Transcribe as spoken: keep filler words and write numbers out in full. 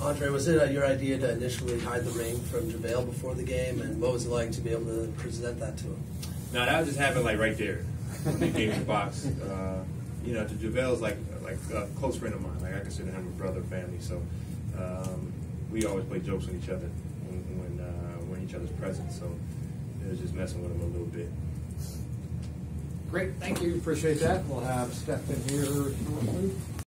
Andre, was it uh, your idea to initially hide the ring from JaVale before the game, and what was it like to be able to present that to him? No, that just happened like right there when they gave me the box. Uh, you know, to JaVale's like like a close friend of mine. Like I consider him a brother, family. So um, we always play jokes with each other when when uh, we're in each other's presence. So it was just messing with him a little bit. Great, thank you. Appreciate that. We'll have Steph in here shortly.